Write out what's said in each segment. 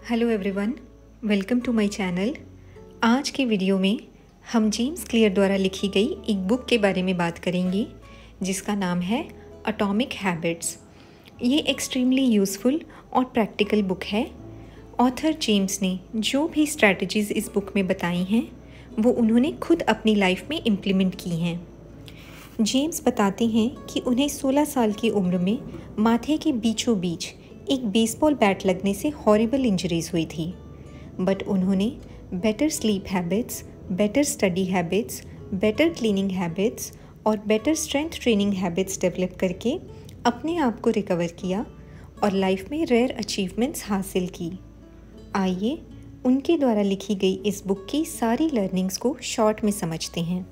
Hello everyone, welcome to my channel. आज के video में हम जेम्स क्लियर द्वारा लिखी गई एक बुक के बारे में बात करेंगे जिसका नाम है एटॉमिक हैबिट्स। ये एक्सट्रीमली यूज़फुल और प्रैक्टिकल बुक है। ऑथर जेम्स ने जो भी स्ट्रैटेजीज़ इस बुक में बताई हैं वो उन्होंने खुद अपनी लाइफ में इम्प्लीमेंट की हैं। जेम्स बताते हैं कि उन्हें 16 साल की उम्र में माथे के बीचों बीच एक बेसबॉल बैट लगने से हॉरिबल इंजरीज हुई थी, बट उन्होंने better sleep habits, better study habits, better cleaning habits और better strength training habits develop करके अपने आप को रिकवर किया और लाइफ में रेयर अचीवमेंट्स हासिल की। आइए उनके द्वारा लिखी गई इस बुक की सारी लर्निंग्स को शॉर्ट में समझते हैं।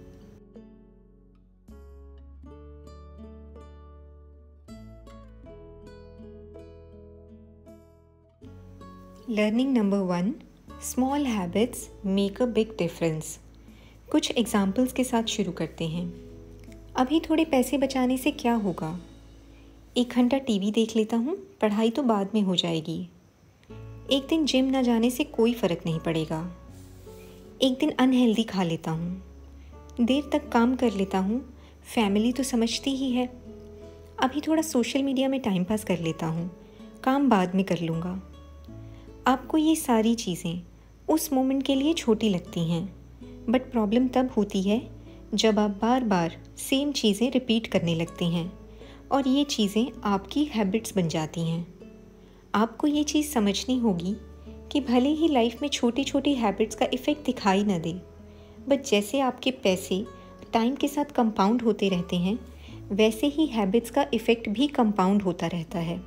Learning number 1, small habits make a big difference. कुछ एग्जाम्पल्स के साथ शुरू करते हैं। अभी थोड़े पैसे बचाने से क्या होगा? 1 घंटा टीवी देख लेता हूँ, पढ़ाई तो बाद में हो जाएगी। एक दिन जिम ना जाने से कोई फ़र्क नहीं पड़ेगा। एक दिन अनहेल्दी खा लेता हूँ। देर तक काम कर लेता हूँ, फैमिली तो समझती ही है। अभी थोड़ा सोशल मीडिया में टाइम पास कर लेता हूँ, काम बाद में कर लूँगा। आपको ये सारी चीज़ें उस मोमेंट के लिए छोटी लगती हैं, बट प्रॉब्लम तब होती है जब आप बार बार सेम चीज़ें रिपीट करने लगते हैं और ये चीज़ें आपकी हैबिट्स बन जाती हैं। आपको ये चीज़ समझनी होगी कि भले ही लाइफ में छोटी छोटी हैबिट्स का इफ़ेक्ट दिखाई न दे, बट जैसे आपके पैसे टाइम के साथ कंपाउंड होते रहते हैं, वैसे ही हैबिट्स का इफ़ेक्ट भी कंपाउंड होता रहता है।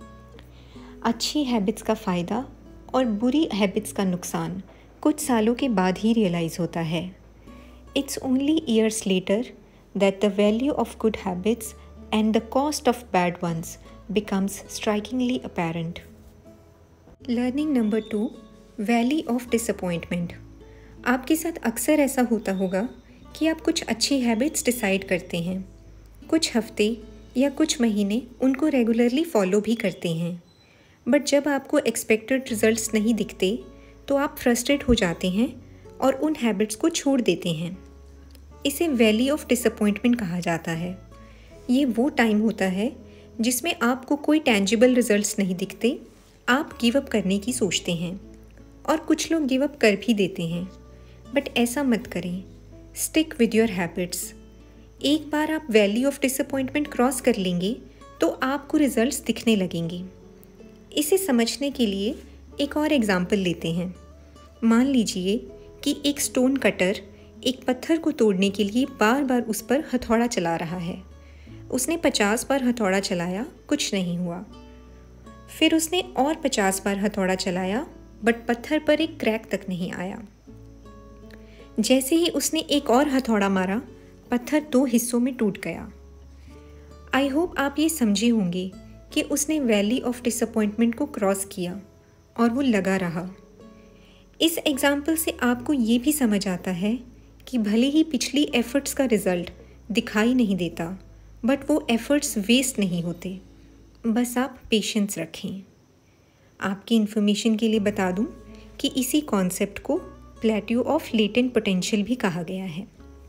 अच्छी हैबिट्स का फ़ायदा और बुरी हैबिट्स का नुकसान कुछ सालों के बाद ही रियलाइज़ होता है। It's only years later that the value of good habits and the cost of bad ones becomes strikingly apparent. Learning number 2, valley of disappointment. आपके साथ अक्सर ऐसा होता होगा कि आप कुछ अच्छी हैबिट्स डिसाइड करते हैं, कुछ हफ्ते या कुछ महीने उनको रेगुलरली फॉलो भी करते हैं, बट जब आपको एक्सपेक्टेड रिजल्ट्स नहीं दिखते तो आप फ्रस्ट्रेट हो जाते हैं और उन हैबिट्स को छोड़ देते हैं। इसे वैली ऑफ डिसअपॉइंटमेंट कहा जाता है। ये वो टाइम होता है जिसमें आपको कोई टेंजिबल रिजल्ट्स नहीं दिखते, आप गिव अप करने की सोचते हैं और कुछ लोग गिव अप कर भी देते हैं, बट ऐसा मत करें। Stick with your habits. एक बार आप वैली ऑफ डिसअपॉइंटमेंट क्रॉस कर लेंगे तो आपको रिजल्ट्स दिखने लगेंगे। इसे समझने के लिए एक और एग्जाम्पल लेते हैं। मान लीजिए कि एक स्टोन कटर एक पत्थर को तोड़ने के लिए बार बार उस पर हथौड़ा चला रहा है। उसने 50 बार हथौड़ा चलाया, कुछ नहीं हुआ। फिर उसने और 50 बार हथौड़ा चलाया, बट पत्थर पर एक क्रैक तक नहीं आया। जैसे ही उसने एक और हथौड़ा मारा, पत्थर 2 हिस्सों में टूट गया। आई होप आप ये समझे होंगे कि उसने वैली ऑफ डिसअपॉइंटमेंट को क्रॉस किया और वो लगा रहा। इस एग्जाम्पल से आपको ये भी समझ आता है कि भले ही पिछली एफ़र्ट्स का रिज़ल्ट दिखाई नहीं देता, बट वो एफ़र्ट्स वेस्ट नहीं होते। बस आप पेशेंस रखें। आपकी इन्फॉर्मेशन के लिए बता दूं कि इसी कॉन्सेप्ट को प्लेट्यू ऑफ लेटेंट पोटेंशियल भी कहा गया है।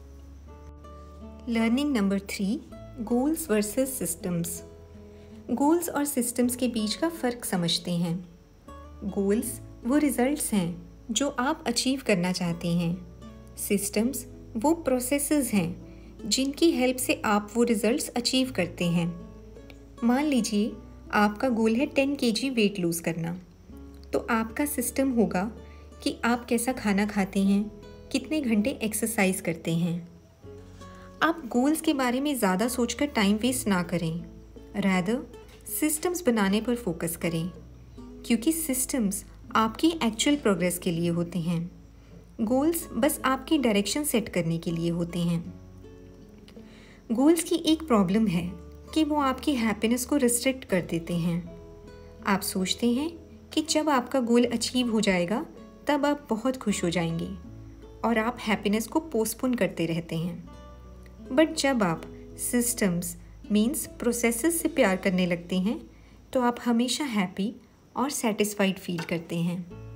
Learning number 3, goals versus systems. Goals और सिस्टम्स के बीच का फ़र्क समझते हैं। गोल्स वो रिज़ल्ट्स हैं जो आप अचीव करना चाहते हैं। सिस्टम्स वो प्रोसेसेस हैं जिनकी हेल्प से आप वो रिज़ल्ट्स अचीव करते हैं। मान लीजिए आपका गोल है 10 kg वेट लूज़ करना, तो आपका सिस्टम होगा कि आप कैसा खाना खाते हैं, कितने घंटे एक्सरसाइज करते हैं। आप गोल्स के बारे में ज़्यादा सोचकर टाइम वेस्ट ना करें, रैदर सिस्टम्स बनाने पर फोकस करें, क्योंकि सिस्टम्स आपकी एक्चुअल प्रोग्रेस के लिए होते हैं। गोल्स बस आपकी डायरेक्शन सेट करने के लिए होते हैं। गोल्स की एक प्रॉब्लम है कि वो आपकी हैप्पीनेस को रिस्ट्रिक्ट कर देते हैं। आप सोचते हैं कि जब आपका गोल अचीव हो जाएगा तब आप बहुत खुश हो जाएंगे और आप हैप्पीनेस को पोस्टपोन करते रहते हैं। बट जब आप सिस्टम्स मीन्स प्रोसेसेस से प्यार करने लगते हैं तो आप हमेशा हैप्पी और सेटिस्फाइड फील करते हैं।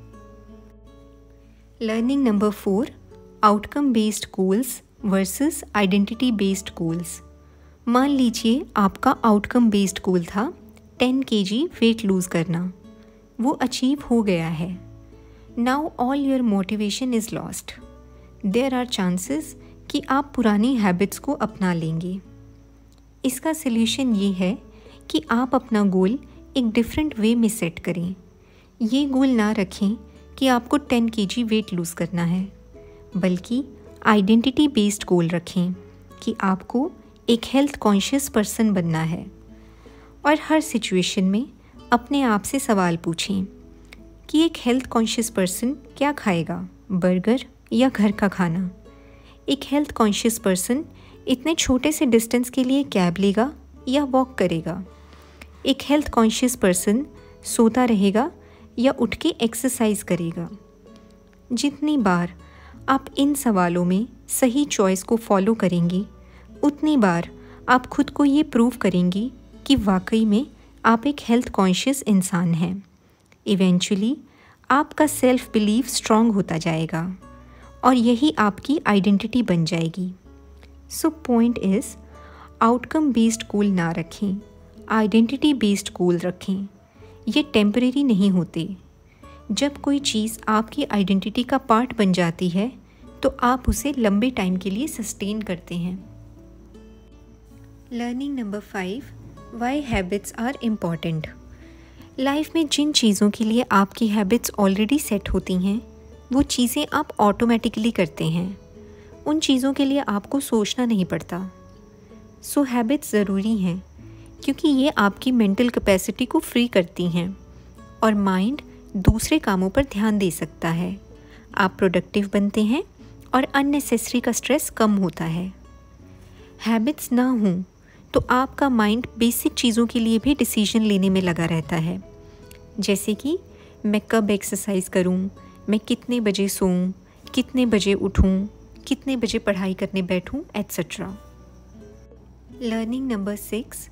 Learning number 4, outcome based goals versus identity based goals. मान लीजिए आपका आउटकम बेस्ड गोल था 10 kg वेट लूज़ करना, वो अचीव हो गया है। Now all your motivation is lost. There are chances कि आप पुरानी हैबिट्स को अपना लेंगे। इसका सल्यूशन ये है कि आप अपना गोल एक डिफरेंट वे में सेट करें। ये गोल ना रखें कि आपको 10 kg वेट लूज़ करना है, बल्कि आइडेंटिटी बेस्ड गोल रखें कि आपको एक हेल्थ कॉन्शियस पर्सन बनना है। और हर सिचुएशन में अपने आप से सवाल पूछें कि एक हेल्थ कॉन्शियस पर्सन क्या खाएगा, बर्गर या घर का खाना। एक हेल्थ कॉन्शियस पर्सन इतने छोटे से डिस्टेंस के लिए कैब लेगा या वॉक करेगा। एक हेल्थ कॉन्शियस पर्सन सोता रहेगा या उठ के एक्सरसाइज करेगा। जितनी बार आप इन सवालों में सही चॉइस को फॉलो करेंगे, उतनी बार आप खुद को ये प्रूव करेंगी कि वाकई में आप एक हेल्थ कॉन्शियस इंसान हैं। इवेंचुअली आपका सेल्फ बिलीफ स्ट्रॉन्ग होता जाएगा और यही आपकी आइडेंटिटी बन जाएगी। So point is, outcome based goal ना रखें, आइडेंटिटी बेस्ड गोल रखें। ये टेम्परेरी नहीं होते। जब कोई चीज़ आपकी आइडेंटिटी का पार्ट बन जाती है तो आप उसे लंबे टाइम के लिए सस्टेन करते हैं। Learning number 5, why habits are important. Life में जिन चीज़ों के लिए आपकी हैबिट्स ऑलरेडी सेट होती हैं, वो चीज़ें आप ऑटोमेटिकली करते हैं। उन चीज़ों के लिए आपको सोचना नहीं पड़ता। सो हैबिट्स ज़रूरी हैं क्योंकि ये आपकी मेंटल कैपेसिटी को फ्री करती हैं और माइंड दूसरे कामों पर ध्यान दे सकता है। आप प्रोडक्टिव बनते हैं और अननेसेसरी का स्ट्रेस कम होता है। हैबिट्स ना हों तो आपका माइंड बेसिक चीज़ों के लिए भी डिसीजन लेने में लगा रहता है, जैसे कि मैं कब एक्सरसाइज करूं, मैं कितने बजे सोऊं, कितने बजे उठूं, कितने बजे पढ़ाई करने बैठूं, etcetera. Learning number 6,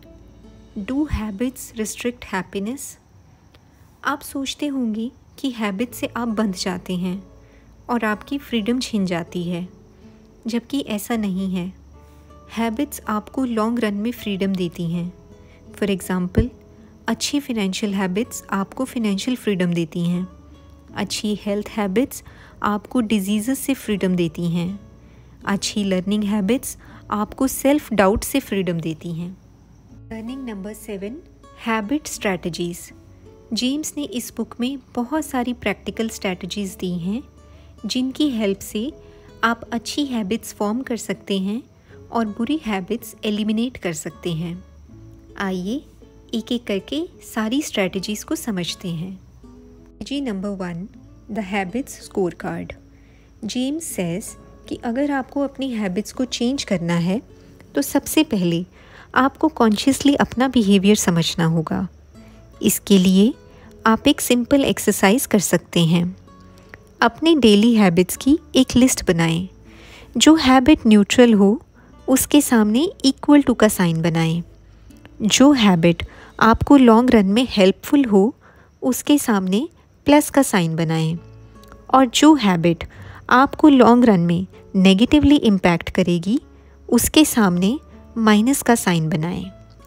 do habits restrict happiness. आप सोचते होंगे कि हैबिट से आप बंध जाते हैं और आपकी फ्रीडम छिन जाती है, जबकि ऐसा नहीं है। हैबिट्स आपको लॉन्ग रन में फ्रीडम देती हैं। फॉर एग्ज़ाम्पल, अच्छी फिनेंशियल हैबिट्स आपको फिनेंशियल फ्रीडम देती हैं। अच्छी हेल्थ हैबिट्स आपको डिजीज़ से फ्रीडम देती हैं। अच्छी लर्निंग हैबिट्स आपको सेल्फ डाउट से फ्रीडम देती हैं। Learning number 7, habit strategies. James ने इस बुक में बहुत सारी प्रैक्टिकल स्ट्रैटेजीज़ दी हैं जिनकी हेल्प से आप अच्छी हैबिट्स फॉर्म कर सकते हैं और बुरी हैबिट्स एलिमिनेट कर सकते हैं। आइए एक एक करके सारी स्ट्रैटेजीज़ को समझते हैं। Strategy number 1, the habits score card. James says कि अगर आपको अपनी हैबिट्स को चेंज करना है तो सबसे पहले आपको कॉन्शियसली अपना बिहेवियर समझना होगा। इसके लिए आप एक सिंपल एक्सरसाइज कर सकते हैं। अपने डेली हैबिट्स की एक लिस्ट बनाएं। जो हैबिट न्यूट्रल हो उसके सामने इक्वल टू का साइन बनाएं। जो हैबिट आपको लॉन्ग रन में हेल्पफुल हो उसके सामने प्लस का साइन बनाएं। और जो हैबिट आपको लॉन्ग रन में नेगेटिवली इम्पैक्ट करेगी उसके सामने माइनस का साइन बनाएं।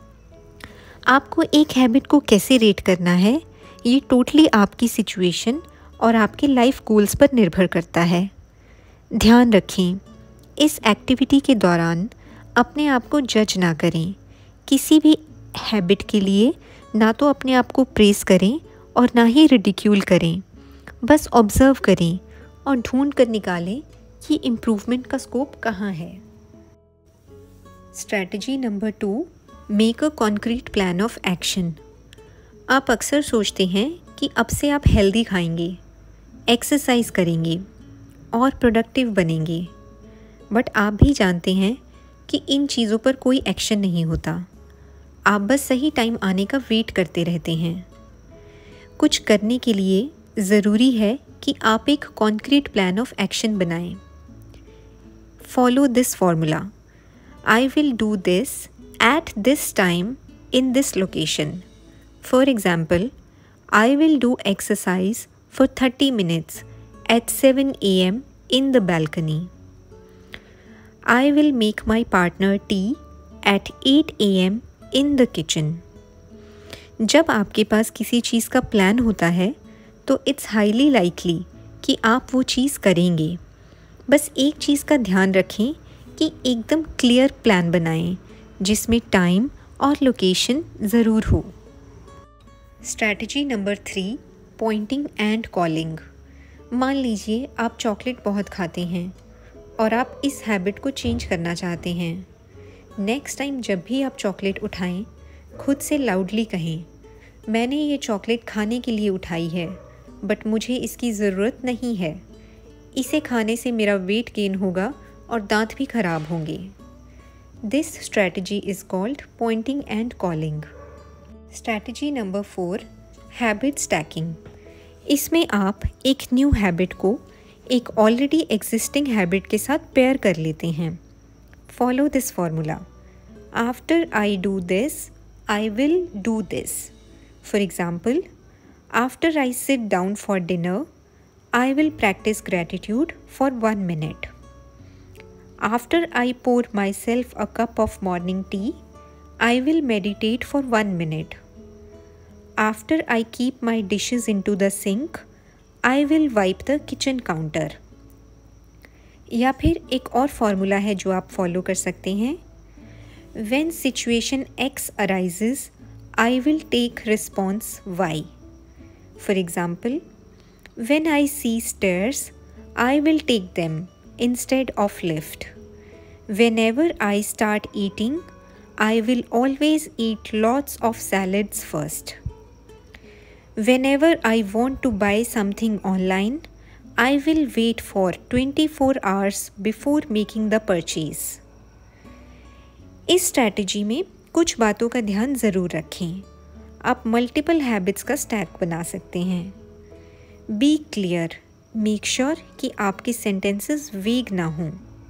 आपको एक हैबिट को कैसे रेट करना है, ये टोटली आपकी सिचुएशन और आपके लाइफ गोल्स पर निर्भर करता है। ध्यान रखें, इस एक्टिविटी के दौरान अपने आप को जज ना करें। किसी भी हैबिट के लिए ना तो अपने आप को प्रेस करें और ना ही रिडिक्यूल करें। बस ऑब्ज़र्व करें और ढूंढ कर निकालें कि इम्प्रूवमेंट का स्कोप कहाँ है। Strategy number 2, make a concrete plan of action. आप अक्सर सोचते हैं कि अब से आप हेल्दी खाएंगे, एक्सरसाइज करेंगे और प्रोडक्टिव बनेंगे, बट आप भी जानते हैं कि इन चीज़ों पर कोई एक्शन नहीं होता। आप बस सही टाइम आने का वेट करते रहते हैं। कुछ करने के लिए ज़रूरी है कि आप एक कॉन्क्रीट प्लान ऑफ एक्शन बनाएं। Follow this formula, I will do this at this time in this location. For example, I will do exercise for 30 minutes at 7 a.m. in the balcony. I will make my partner tea at 8 a.m. in the kitchen. जब आपके पास किसी चीज़ का plan होता है तो it's highly likely कि आप वो चीज़ करेंगे। बस एक चीज़ का ध्यान रखें कि एकदम क्लियर प्लान बनाएं जिसमें टाइम और लोकेशन ज़रूर हो। Strategy number 3, pointing and calling. मान लीजिए आप चॉकलेट बहुत खाते हैं और आप इस हैबिट को चेंज करना चाहते हैं। नेक्स्ट टाइम जब भी आप चॉकलेट उठाएं, खुद से लाउडली कहें, मैंने ये चॉकलेट खाने के लिए उठाई है, बट मुझे इसकी ज़रूरत नहीं है। इसे खाने से मेरा वेट गेन होगा और दांत भी ख़राब होंगे। This strategy is called pointing and calling. Strategy number 4, habit stacking. इसमें आप एक न्यू हैबिट को एक ऑलरेडी एग्जिस्टिंग हैबिट के साथ पेयर कर लेते हैं। Follow this formula. After I do this, I will do this. For example, after I sit down for dinner, I will practice gratitude for 1 minute. After I pour myself a cup of morning tea, I will meditate for 1 minute. After I keep my dishes into the sink, I will wipe the kitchen counter. या फिर एक और formula है जो आप follow कर सकते हैं। When situation X arises, I will take response Y. For example, when I see stairs, I will take them instead of lift. Whenever I start eating, I will always eat lots of salads first. Whenever I want to buy something online, I will wait for 24 hours before making the purchase. इस strategy में कुछ बातों का ध्यान ज़रूर रखें। आप multiple habits का स्टैक बना सकते हैं। बी क्लियर, मेक श्योर कि आपके सेंटेंसेस वेग ना हों,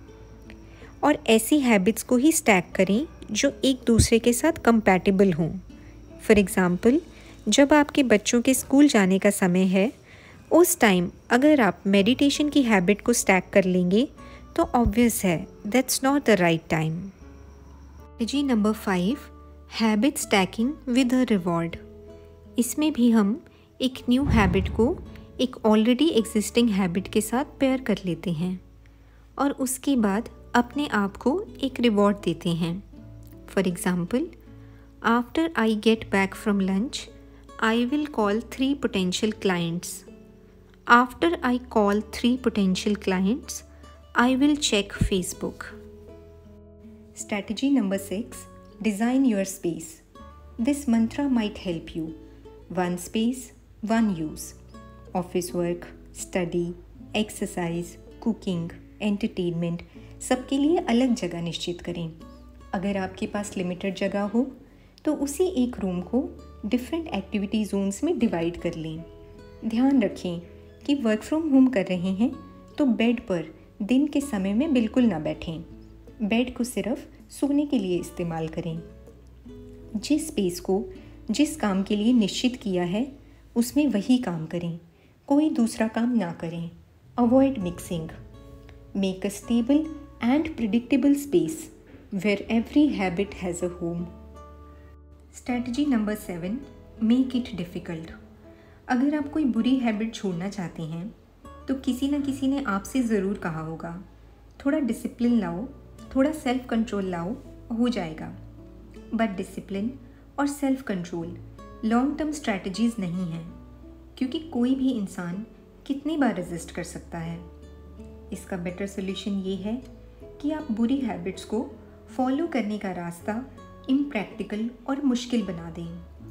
और ऐसी हैबिट्स को ही स्टैक करें जो एक दूसरे के साथ कंपैटिबल हों। फॉर एग्ज़ाम्पल, जब आपके बच्चों के स्कूल जाने का समय है, उस टाइम अगर आप मेडिटेशन की हैबिट को स्टैक कर लेंगे तो ऑब्वियस है that's not the right time. Strategy number 5, habit stacking with a reward. इसमें भी हम एक न्यू हैबिट को एक ऑलरेडी एग्जिस्टिंग हैबिट के साथ पेयर कर लेते हैं और उसके बाद अपने आप को एक रिवॉर्ड देते हैं। For example, after I get back from lunch, I will call 3 potential clients. After I call 3 potential clients, I will check Facebook. Strategy number 6, design your space. This mantra might help you. 1 space, 1 use. Office work, study, exercise, cooking, entertainment, सबके लिए अलग जगह निश्चित करें। अगर आपके पास limited जगह हो तो उसी एक रूम को डिफरेंट एक्टिविटी जोन्स में डिवाइड कर लें। ध्यान रखें कि वर्क फ्रॉम होम कर रहे हैं तो बेड पर दिन के समय में बिल्कुल ना बैठें। बेड को सिर्फ सोने के लिए इस्तेमाल करें। जिस स्पेस को जिस काम के लिए निश्चित किया है उसमें वही काम करें, कोई दूसरा काम ना करें। Avoid mixing. Make a stable and predictable space where every habit has a home. Strategy number 7, make it difficult. अगर आप कोई बुरी हैबिट छोड़ना चाहते हैं तो किसी न किसी ने आपसे ज़रूर कहा होगा, थोड़ा डिसिप्लिन लाओ, थोड़ा सेल्फ कंट्रोल लाओ, हो जाएगा। बट डिसिप्लिन और self control long term strategies नहीं हैं, क्योंकि कोई भी इंसान कितनी बार रेजिस्ट कर सकता है। इसका बेटर सोल्यूशन ये है कि आप बुरी हैबिट्स को फॉलो करने का रास्ता इम्प्रैक्टिकल और मुश्किल बना दें।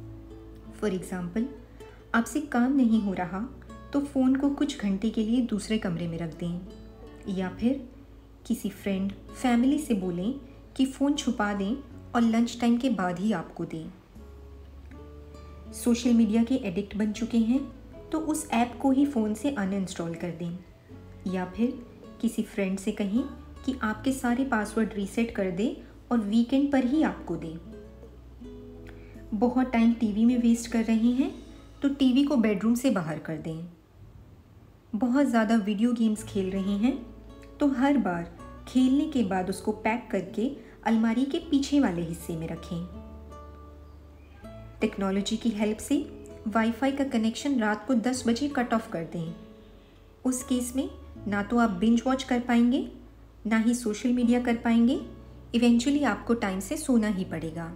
फॉर एग्ज़ाम्पल, आपसे काम नहीं हो रहा तो फ़ोन को कुछ घंटे के लिए दूसरे कमरे में रख दें, या फिर किसी फ्रेंड, फैमिली से बोलें कि फ़ोन छुपा दें और लंच टाइम के बाद ही आपको दें। सोशल मीडिया के एडिक्ट बन चुके हैं तो उस ऐप को ही फ़ोन से अनइंस्टॉल कर दें, या फिर किसी फ्रेंड से कहें कि आपके सारे पासवर्ड रीसेट कर दे और वीकेंड पर ही आपको दे। बहुत टाइम टीवी में वेस्ट कर रहे हैं तो टीवी को बेडरूम से बाहर कर दें। बहुत ज़्यादा वीडियो गेम्स खेल रहे हैं तो हर बार खेलने के बाद उसको पैक करके अलमारी के पीछे वाले हिस्से में रखें। टेक्नोलॉजी की हेल्प से वाईफाई का कनेक्शन रात को 10 बजे कट ऑफ कर दें। उस केस में ना तो आप बिंज वॉच कर पाएंगे, ना ही सोशल मीडिया कर पाएंगे। इवेंचुअली आपको टाइम से सोना ही पड़ेगा।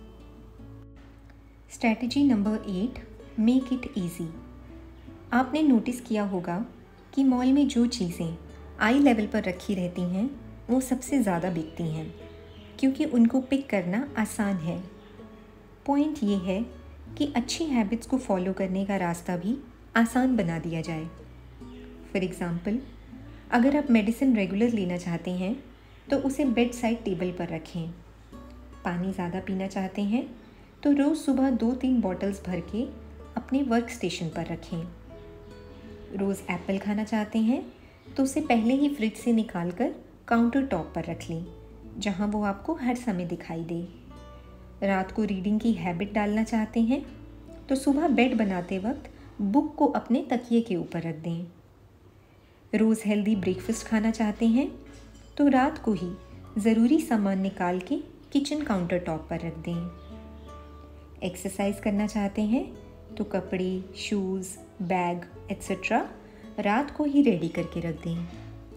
Strategy number 8, make it easy. आपने नोटिस किया होगा कि मॉल में जो चीज़ें आई लेवल पर रखी रहती हैं वो सबसे ज़्यादा बिकती हैं, क्योंकि उनको पिक करना आसान है। पॉइंट ये है कि अच्छी हैबिट्स को फॉलो करने का रास्ता भी आसान बना दिया जाए। फॉर एग्ज़ाम्पल, अगर आप मेडिसिन रेगुलर लेना चाहते हैं तो उसे बेड साइड टेबल पर रखें। पानी ज़्यादा पीना चाहते हैं तो रोज़ सुबह 2-3 बॉटल्स भर के अपने वर्क स्टेशन पर रखें। रोज़ एप्पल खाना चाहते हैं तो उसे पहले ही फ्रिज से निकाल कर काउंटर टॉप पर रख लें, जहाँ वो आपको हर समय दिखाई दे। रात को रीडिंग की हैबिट डालना चाहते हैं तो सुबह बेड बनाते वक्त बुक को अपने तकिए के ऊपर रख दें। रोज़ हेल्दी ब्रेकफास्ट खाना चाहते हैं तो रात को ही ज़रूरी सामान निकाल के किचन काउंटर टॉप पर रख दें। एक्सरसाइज करना चाहते हैं तो कपड़े, शूज़, बैग एट्सेट्रा रात को ही रेडी करके रख दें।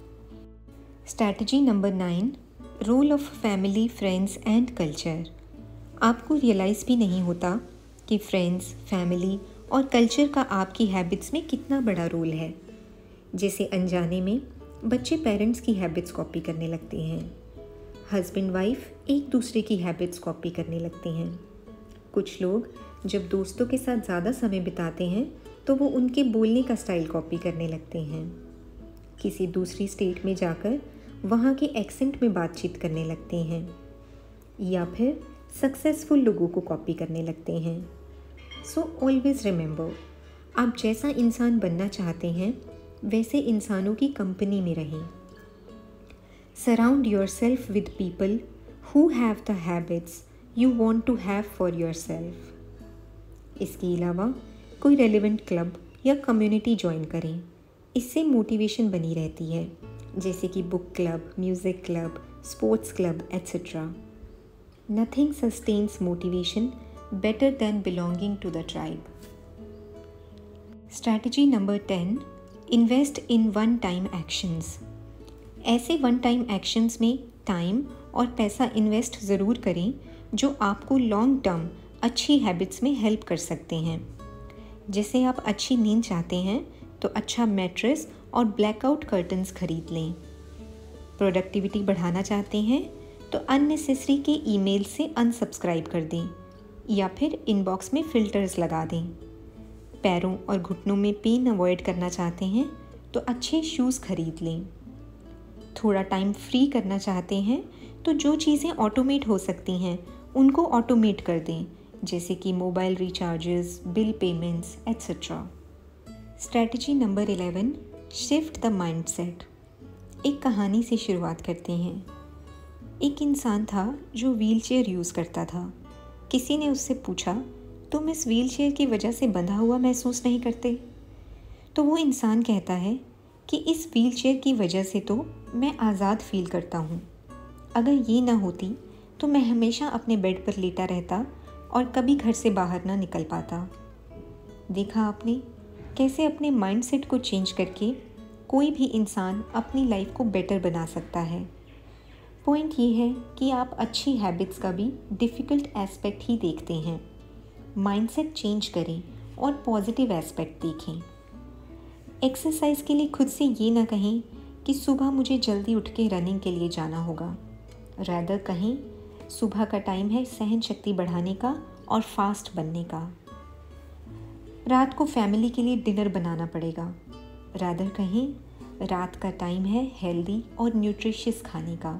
Strategy number 9, role of family, friends and culture. आपको रियलाइज़ भी नहीं होता कि फ्रेंड्स, फैमिली और कल्चर का आपकी हैबिट्स में कितना बड़ा रोल है। जैसे अनजाने में बच्चे पेरेंट्स की हैबिट्स कॉपी करने लगते हैं, हस्बैंड वाइफ एक दूसरे की हैबिट्स कॉपी करने लगते हैं। कुछ लोग जब दोस्तों के साथ ज़्यादा समय बिताते हैं तो वो उनके बोलने का स्टाइल कॉपी करने लगते हैं। किसी दूसरी स्टेट में जाकर वहाँ के एक्सेंट में बातचीत करने लगते हैं, या फिर सक्सेसफुल लोगों को कॉपी करने लगते हैं। सो ऑलवेज रिमेंबर, आप जैसा इंसान बनना चाहते हैं वैसे इंसानों की कंपनी में रहें। Surround yourself with people who have the habits you want to have for yourself. इसके अलावा कोई रेलिवेंट क्लब या कम्युनिटी ज्वाइन करें, इससे मोटिवेशन बनी रहती है, जैसे कि book club, music club, sports club etcetera. Nothing sustains motivation better than belonging to the tribe. Strategy number 10, invest in one time actions. ऐसे वन टाइम एक्शंस में टाइम और पैसा इन्वेस्ट ज़रूर करें जो आपको लॉन्ग टर्म अच्छी हैबिट्स में हेल्प कर सकते हैं। जैसे आप अच्छी नींद चाहते हैं तो अच्छा मैट्रेस और ब्लैकआउट कर्टन्स खरीद लें। प्रोडक्टिविटी बढ़ाना चाहते हैं तो अननेसेसरी के ईमेल से अनसब्सक्राइब कर दें या फिर इनबॉक्स में फ़िल्टर्स लगा दें। पैरों और घुटनों में पेन अवॉइड करना चाहते हैं तो अच्छे शूज़ खरीद लें। थोड़ा टाइम फ्री करना चाहते हैं तो जो चीज़ें ऑटोमेट हो सकती हैं उनको ऑटोमेट कर दें, जैसे कि mobile recharges, bill payments etcetera. Strategy number 11, shift the mindset. एक कहानी से शुरुआत करते हैं। एक इंसान था जो व्हीलचेयर यूज़ करता था। किसी ने उससे पूछा, तुम इस व्हीलचेयर की वजह से बंधा हुआ महसूस नहीं करते? तो वो इंसान कहता है कि इस व्हीलचेयर की वजह से तो मैं आज़ाद फील करता हूँ। अगर ये ना होती तो मैं हमेशा अपने बेड पर लेटा रहता और कभी घर से बाहर ना निकल पाता। देखा आपने कैसे अपने माइंडसेट को चेंज करके कोई भी इंसान अपनी लाइफ को बेटर बना सकता है। पॉइंट ये है कि आप अच्छी हैबिट्स का भी डिफ़िकल्ट एस्पेक्ट ही देखते हैं। माइंडसेट चेंज करें और पॉजिटिव एस्पेक्ट देखें। एक्सरसाइज के लिए खुद से ये ना कहें कि सुबह मुझे जल्दी उठ के रनिंग के लिए जाना होगा। रैदर कहें सुबह का टाइम है सहन शक्ति बढ़ाने का और फास्ट बनने का। रात को फैमिली के लिए डिनर बनाना पड़ेगा। रैदर कहें रात का टाइम है हेल्दी और न्यूट्रिशियस खाने का।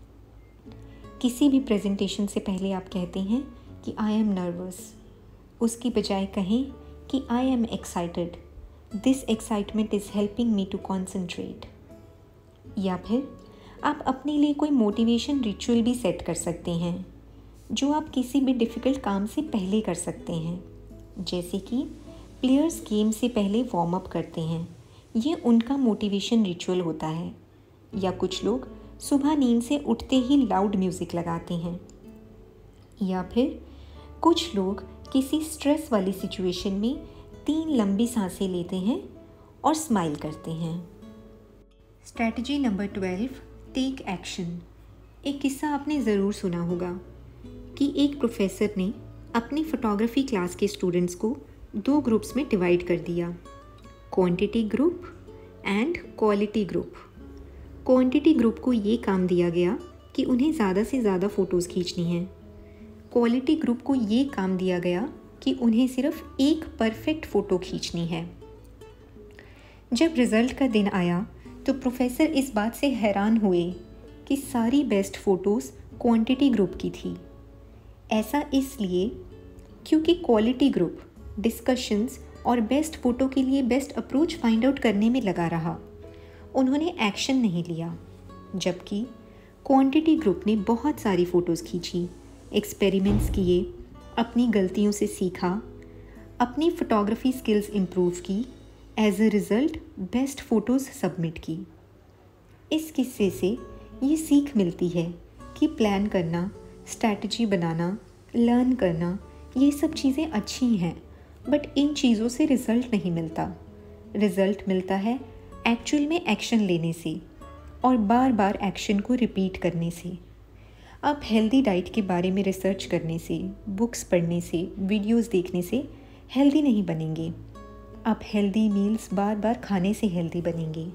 किसी भी प्रेजेंटेशन से पहले आप कहते हैं कि आई एम नर्वस, उसकी बजाय कहें कि I am excited, this excitement is helping me to concentrate. या फिर आप अपने लिए कोई मोटिवेशन रिचुअल भी सेट कर सकते हैं जो आप किसी भी डिफ़िकल्ट काम से पहले कर सकते हैं, जैसे कि प्लेयर्स गेम से पहले वार्म अप करते हैं, ये उनका मोटिवेशन रिचुअल होता है। या कुछ लोग सुबह नींद से उठते ही लाउड म्यूज़िक लगाते हैं। या फिर कुछ लोग किसी स्ट्रेस वाली सिचुएशन में 3 लंबी सांसें लेते हैं और स्माइल करते हैं। Strategy number 12, take action. एक किस्सा आपने ज़रूर सुना होगा कि एक प्रोफेसर ने अपनी फ़ोटोग्राफी क्लास के स्टूडेंट्स को 2 ग्रुप्स में डिवाइड कर दिया, quantity group and quality group. Quantity group को ये काम दिया गया कि उन्हें ज़्यादा से ज़्यादा फ़ोटोज़ खींचनी है। क्वालिटी ग्रुप को ये काम दिया गया कि उन्हें सिर्फ एक परफेक्ट फ़ोटो खींचनी है। जब रिज़ल्ट का दिन आया तो प्रोफेसर इस बात से हैरान हुए कि सारी बेस्ट फ़ोटोज़ क्वांटिटी ग्रुप की थी। ऐसा इसलिए क्योंकि क्वालिटी ग्रुप डिस्कशंस और बेस्ट फ़ोटो के लिए बेस्ट अप्रोच फाइंड आउट करने में लगा रहा। उन्होंने एक्शन नहीं लिया, जबकि क्वांटिटी ग्रुप ने बहुत सारी फ़ोटोज़ खींची, एक्सपेरिमेंट्स किए, अपनी गलतियों से सीखा, अपनी फ़ोटोग्राफी स्किल्स इम्प्रूव की, as a result best photos submit की। इस किस्से से ये सीख मिलती है कि प्लान करना, स्ट्रैटेजी बनाना, लर्न करना, ये सब चीज़ें अच्छी हैं, बट इन चीज़ों से रिज़ल्ट नहीं मिलता। रिज़ल्ट मिलता है एक्चुअल में एक्शन लेने से और बार बार एक्शन को रिपीट करने से। आप हेल्दी डाइट के बारे में रिसर्च करने से, बुक्स पढ़ने से, वीडियोस देखने से हेल्दी नहीं बनेंगे। आप हेल्दी मील्स बार बार खाने से हेल्दी बनेंगे।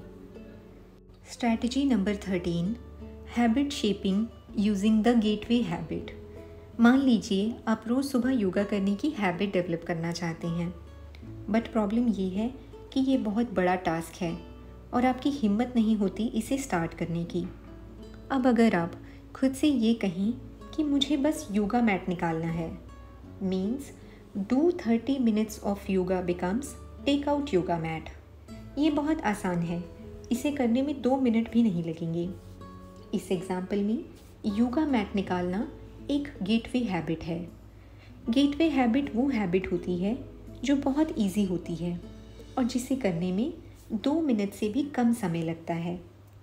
Strategy number 13, habit shaping using the gateway habit. मान लीजिए आप रोज़ सुबह योगा करने की हैबिट डेवलप करना चाहते हैं, बट प्रॉब्लम ये है कि ये बहुत बड़ा टास्क है और आपकी हिम्मत नहीं होती इसे स्टार्ट करने की। अब अगर आप खुद से ये कहें कि मुझे बस योगा मैट निकालना है, means do 30 minutes of yoga becomes take out yoga mat. ये बहुत आसान है, इसे करने में 2 मिनट भी नहीं लगेंगे। इस एग्जाम्पल में योगा मैट निकालना एक गेटवे हैबिट है। गेटवे हैबिट वो हैबिट होती है जो बहुत इजी होती है और जिसे करने में 2 मिनट से भी कम समय लगता है।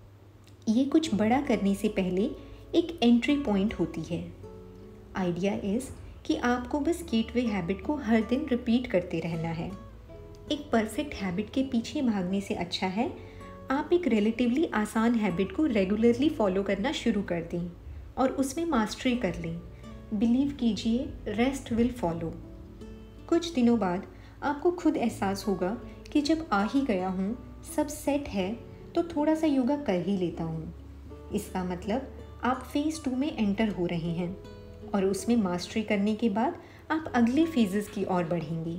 ये कुछ बड़ा करने से पहले एक एंट्री पॉइंट होती है। आइडिया इज़ कि आपको बस गेटवे हैबिट को हर दिन रिपीट करते रहना है। एक परफेक्ट हैबिट के पीछे भागने से अच्छा है आप एक रिलेटिवली आसान हैबिट को रेगुलरली फॉलो करना शुरू कर दें और उसमें मास्टरी कर लें। बिलीव कीजिए, रेस्ट विल फॉलो। कुछ दिनों बाद आपको खुद एहसास होगा कि जब आ ही गया हूँ, सब सेट है, तो थोड़ा सा योगा कर ही लेता हूँ। इसका मतलब आप फेज़ 2 में एंटर हो रहे हैं और उसमें मास्टरी करने के बाद आप अगले फेजेस की ओर बढ़ेंगे।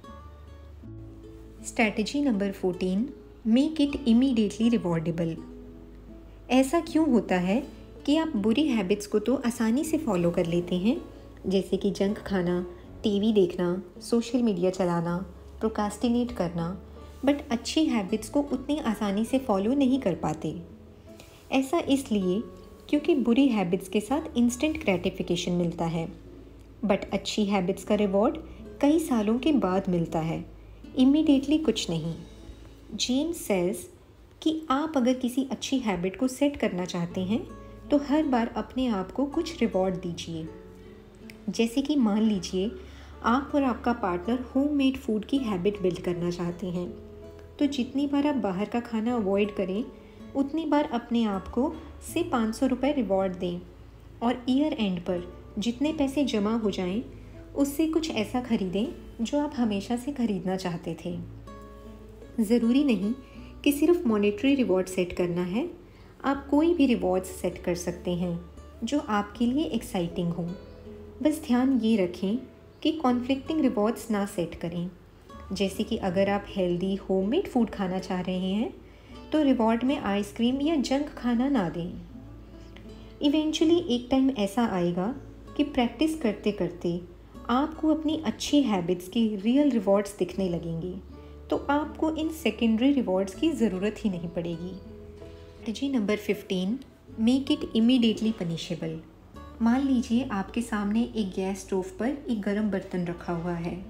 Strategy number 14, make it immediately rewardable. ऐसा क्यों होता है कि आप बुरी हैबिट्स को तो आसानी से फॉलो कर लेते हैं, जैसे कि जंक खाना, टीवी देखना, सोशल मीडिया चलाना, प्रोक्रास्टिनेट करना, बट अच्छी हैबिट्स को उतनी आसानी से फॉलो नहीं कर पाते। ऐसा इसलिए क्योंकि बुरी हैबिट्स के साथ इंस्टेंट ग्रेटिफिकेशन मिलता है, बट अच्छी हैबिट्स का रिवॉर्ड कई सालों के बाद मिलता है, इमीडिएटली कुछ नहीं। जेम्स सेज कि आप अगर किसी अच्छी हैबिट को सेट करना चाहते हैं तो हर बार अपने आप को कुछ रिवॉर्ड दीजिए। जैसे कि मान लीजिए आप और आपका पार्टनर होममेड फूड की हैबिट बिल्ड करना चाहते हैं, तो जितनी बार आप बाहर का खाना अवॉइड करें उतनी बार अपने आप को से 500 रुपये रिवॉर्ड दें और ईयर एंड पर जितने पैसे जमा हो जाएं उससे कुछ ऐसा खरीदें जो आप हमेशा से खरीदना चाहते थे। ज़रूरी नहीं कि सिर्फ मॉनेटरी रिवॉर्ड सेट करना है, आप कोई भी रिवॉर्ड्स सेट कर सकते हैं जो आपके लिए एक्साइटिंग हो। बस ध्यान ये रखें कि कॉन्फ्लिक्टिंग रिवॉर्ड्स ना सेट करें। जैसे कि अगर आप हेल्दी होममेड फूड खाना चाह रहे हैं तो रिवॉर्ड में आइसक्रीम या जंक खाना ना दें। इवेंचुअली एक टाइम ऐसा आएगा कि प्रैक्टिस करते करते आपको अपनी अच्छी हैबिट्स की रियल रिवॉर्ड्स दिखने लगेंगे, तो आपको इन सेकेंडरी रिवॉर्ड्स की ज़रूरत ही नहीं पड़ेगी। Strategy number 15, make it immediately punishable. मान लीजिए आपके सामने एक गैस स्टोव पर एक गर्म बर्तन रखा हुआ है।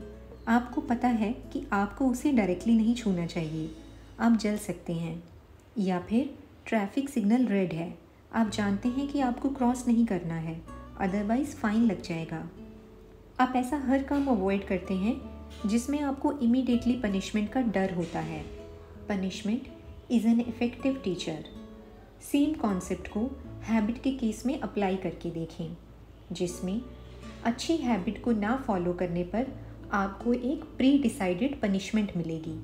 आपको पता है कि आपको उसे डायरेक्टली नहीं छूना चाहिए, आप जल सकते हैं। या फिर ट्रैफिक सिग्नल रेड है, आप जानते हैं कि आपको क्रॉस नहीं करना है, अदरवाइज़ फ़ाइन लग जाएगा। आप ऐसा हर काम अवॉइड करते हैं जिसमें आपको इमीडिएटली पनिशमेंट का डर होता है। Punishment is an effective teacher. Same concept को हैबिट के केस में अप्लाई करके देखें, जिसमें अच्छी हैबिट को ना फॉलो करने पर आपको एक प्री डिसाइडेड पनिशमेंट मिलेगी।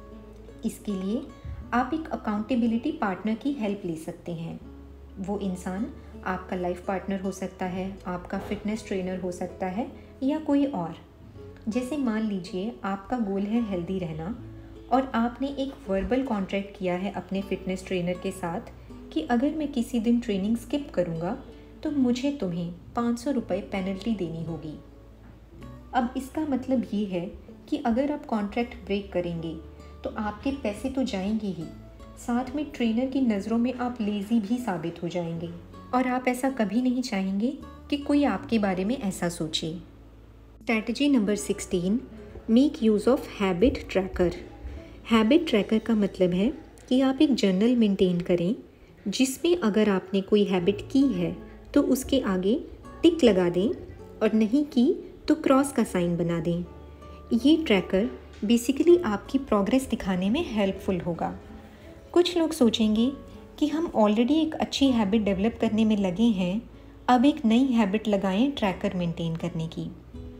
इसके लिए आप एक अकाउंटेबिलिटी पार्टनर की हेल्प ले सकते हैं। वो इंसान आपका लाइफ पार्टनर हो सकता है, आपका फिटनेस ट्रेनर हो सकता है, या कोई और। जैसे मान लीजिए आपका गोल है हेल्दी रहना और आपने एक वर्बल कॉन्ट्रैक्ट किया है अपने फिटनेस ट्रेनर के साथ कि अगर मैं किसी दिन ट्रेनिंग स्किप करूँगा तो मुझे तुम्हें 500 रुपये पेनल्टी देनी होगी। अब इसका मतलब ये है कि अगर आप कॉन्ट्रैक्ट ब्रेक करेंगे तो आपके पैसे तो जाएंगे ही, साथ में ट्रेनर की नज़रों में आप लेज़ी भी साबित हो जाएंगे और आप ऐसा कभी नहीं चाहेंगे कि कोई आपके बारे में ऐसा सोचे। Strategy number 16, make use of habit tracker. Habit tracker का मतलब है कि आप एक जर्नल मेंटेन करें जिसमें अगर आपने कोई हैबिट की है तो उसके आगे टिक लगा दें और नहीं की तो क्रॉस का साइन बना दें। ये ट्रैकर बेसिकली आपकी प्रोग्रेस दिखाने में हेल्पफुल होगा। कुछ लोग सोचेंगे कि हम ऑलरेडी एक अच्छी हैबिट डेवलप करने में लगे हैं, अब एक नई हैबिट लगाएं ट्रैकर मेंटेन करने की।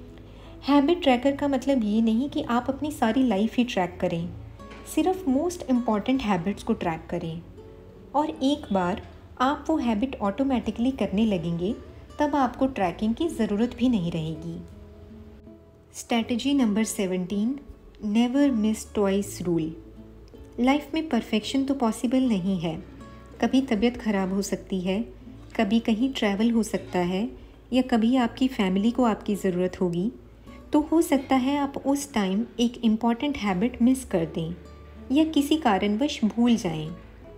हैबिट ट्रैकर का मतलब ये नहीं कि आप अपनी सारी लाइफ ही ट्रैक करें, सिर्फ मोस्ट इम्पॉर्टेंट हैबिट्स को ट्रैक करें और एक बार आप वो हैबिट ऑटोमेटिकली करने लगेंगे तब आपको ट्रैकिंग की ज़रूरत भी नहीं रहेगी। Strategy number 17, never miss twice rule. Life में परफेक्शन तो पॉसिबल नहीं है, कभी तबीयत ख़राब हो सकती है, कभी कहीं ट्रैवल हो सकता है, या कभी आपकी फैमिली को आपकी ज़रूरत होगी, तो हो सकता है आप उस टाइम एक इम्पॉर्टेंट हैबिट मिस कर दें या किसी कारणवश भूल जाएं।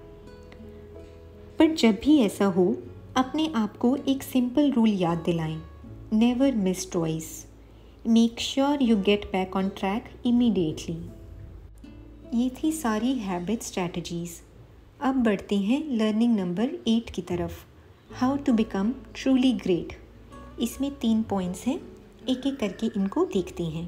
पर जब भी ऐसा हो अपने आप को एक सिंपल रूल याद दिलाएं, never miss twice, make sure you get back on track immediately. ये थी सारी हैबिट स्ट्रैटेजीज़। अब बढ़ते हैं लर्निंग नंबर 8 की तरफ, how to become truly great. इसमें 3 पॉइंट्स हैं, एक एक करके इनको देखते हैं।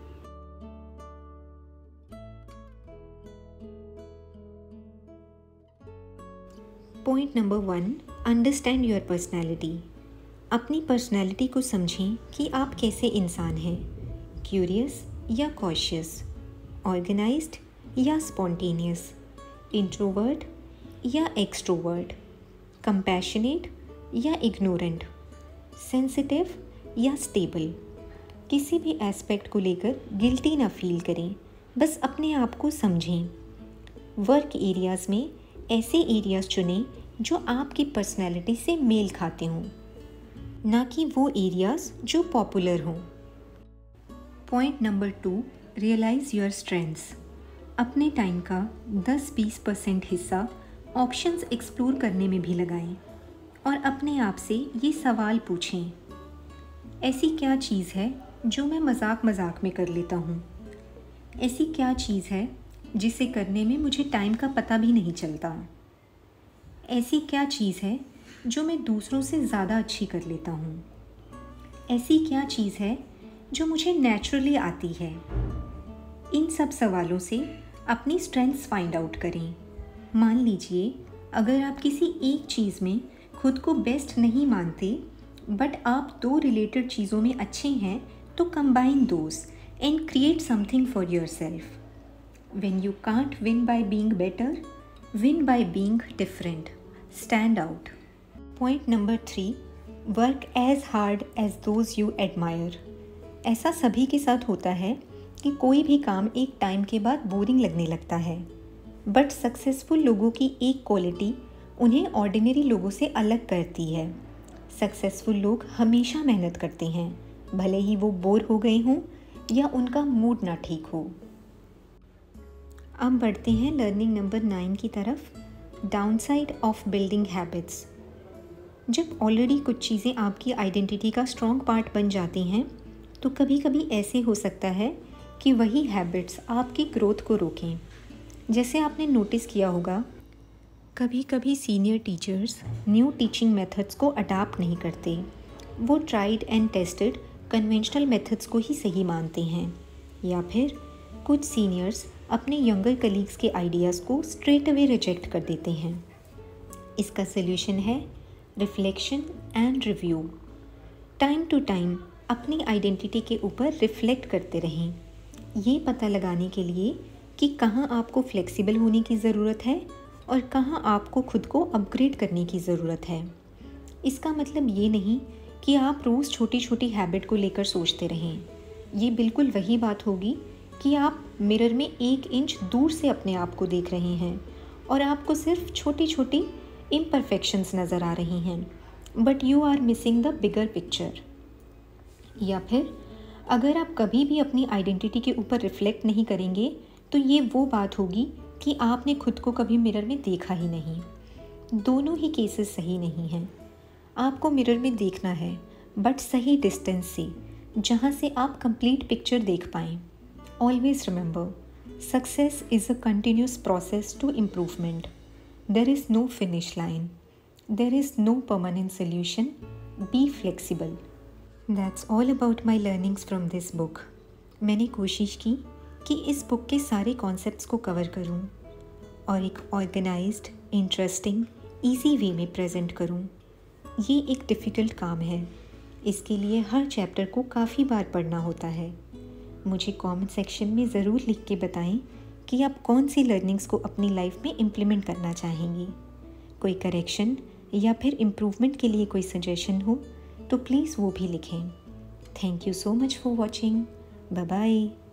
Point number 1, understand your personality. अपनी पर्सनैलिटी को समझें कि आप कैसे इंसान हैं, क्यूरियस या कॉशियस, ऑर्गेनाइज्ड या स्पॉन्टेनियस, इंट्रोवर्ट या एक्सट्रोवर्ट, कंपैशनेट या इग्नोरेंट, सेंसिटिव या स्टेबल। किसी भी एस्पेक्ट को लेकर गिल्टी ना फील करें, बस अपने आप को समझें। वर्क एरियाज़ में ऐसे एरियाज़ चुनें जो आपकी पर्सनैलिटी से मेल खाते हों, ना कि वो एरियाज़ जो पॉपुलर हों। Point number 2, realise your strengths. अपने टाइम का 10-20% हिस्सा ऑप्शंस एक्सप्लोर करने में भी लगाएं और अपने आप से ये सवाल पूछें, ऐसी क्या चीज़ है जो मैं मजाक में कर लेता हूँ? ऐसी क्या चीज़ है जिसे करने में मुझे टाइम का पता भी नहीं चलता? ऐसी क्या चीज़ है जो मैं दूसरों से ज़्यादा अच्छी कर लेता हूँ? ऐसी क्या चीज़ है जो मुझे नेचुरली आती है? इन सब सवालों से अपनी स्ट्रेंथ्स फाइंड आउट करें। मान लीजिए अगर आप किसी एक चीज़ में खुद को बेस्ट नहीं मानते, बट आप 2 रिलेटेड चीज़ों में अच्छे हैं, तो combine those and create something for yourself. When you can't win by being better, win by being different. Stand out. Point number 3, work as hard as those you admire. ऐसा सभी के साथ होता है कि कोई भी काम एक टाइम के बाद बोरिंग लगने लगता है, बट सक्सेसफुल लोगों की एक क्वालिटी उन्हें ऑर्डिनरी लोगों से अलग करती है। सक्सेसफुल लोग हमेशा मेहनत करते हैं, भले ही वो बोर हो गए हों या उनका मूड ना ठीक हो। अब बढ़ते हैं लर्निंग नंबर 9 की तरफ, डाउनसाइड ऑफ बिल्डिंग हैबिट्स। जब ऑलरेडी कुछ चीज़ें आपकी आइडेंटिटी का स्ट्रॉन्ग पार्ट बन जाती हैं तो कभी कभी ऐसे हो सकता है कि वही हैबिट्स आपकी ग्रोथ को रोकें। जैसे आपने नोटिस किया होगा, कभी कभी senior teachers new teaching methods को अडाप्ट नहीं करते। वो tried and tested conventional methods को ही सही मानते हैं, या फिर कुछ सीनियर्स अपने यंगर कलीग्स के आइडियाज़ को स्ट्रेट अवे रिजेक्ट कर देते हैं। इसका सल्यूशन है reflection and review. Time to time अपनी आइडेंटिटी के ऊपर रिफ्लेक्ट करते रहें, ये पता लगाने के लिए कि कहाँ आपको फ्लेक्सिबल होने की ज़रूरत है और कहाँ आपको खुद को अपग्रेड करने की ज़रूरत है। इसका मतलब ये नहीं कि आप रोज़ छोटी छोटी हैबिट को लेकर सोचते रहें। ये बिल्कुल वही बात होगी कि आप मिरर में 1 इंच दूर से अपने आप को देख रहे हैं और आपको सिर्फ छोटी छोटी इम्परफेक्शंस नज़र आ रही हैं, but you are missing the bigger picture. या फिर अगर आप कभी भी अपनी आइडेंटिटी के ऊपर रिफ्लेक्ट नहीं करेंगे तो ये वो बात होगी कि आपने खुद को कभी मिरर में देखा ही नहीं। दोनों ही केसेस सही नहीं हैं। आपको मिरर में देखना है, बट सही डिस्टेंस से, जहाँ से आप कंप्लीट पिक्चर देख पाएँ। Always remember, success is a continuous process to improvement. There is no finish line. There is no permanent solution. Be flexible. That's all about my learnings from this book. मैंने कोशिश की कि इस book के सारे concepts को cover करूं और एक ऑर्गेनाइज्ड, इंटरेस्टिंग, ईजी वे में प्रेजेंट करूं। ये एक डिफ़िकल्ट काम है। इसके लिए हर चैप्टर को काफ़ी बार पढ़ना होता है। मुझे कमेंट सेक्शन में ज़रूर लिख के बताएं कि आप कौन सी लर्निंग्स को अपनी लाइफ में इम्प्लीमेंट करना चाहेंगी। कोई करेक्शन या फिर इम्प्रूवमेंट के लिए कोई सजेशन हो तो प्लीज़ वो भी लिखें। Thank you so much for watching. Bye bye.